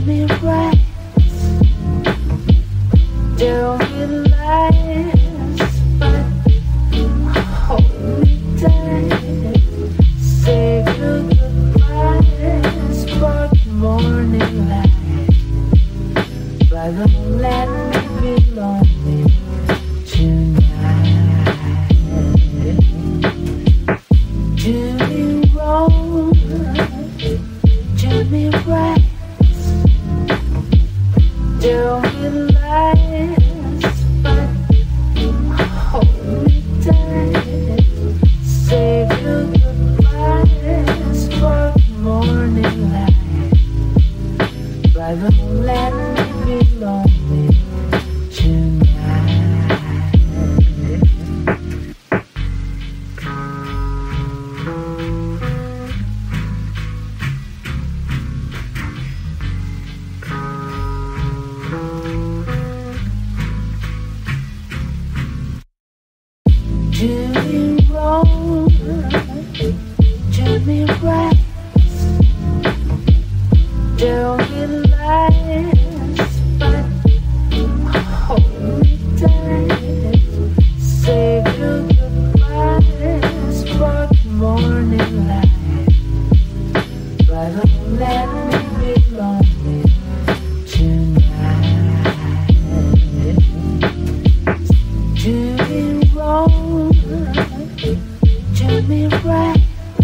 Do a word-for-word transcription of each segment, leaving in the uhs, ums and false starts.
me right, don't realize, but hold me tight, say goodbye, spark morning light, but don't let me be lonely tonight. Do me wrong, do me right, don't realize, but hold me tight, say goodbye, spark morning light, but don't let me be lonely tonight. Do me wrong, do me right, don't realize, but hold me tight, say goodbye, spark morning light, but don't let me be lonely tonight. Do me wrong, do me right,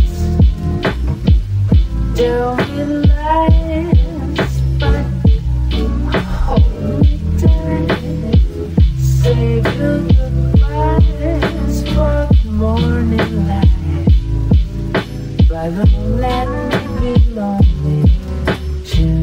don't realize, but hold me tight, say goodbye, spark morning light, but don't let me be lonely tonight.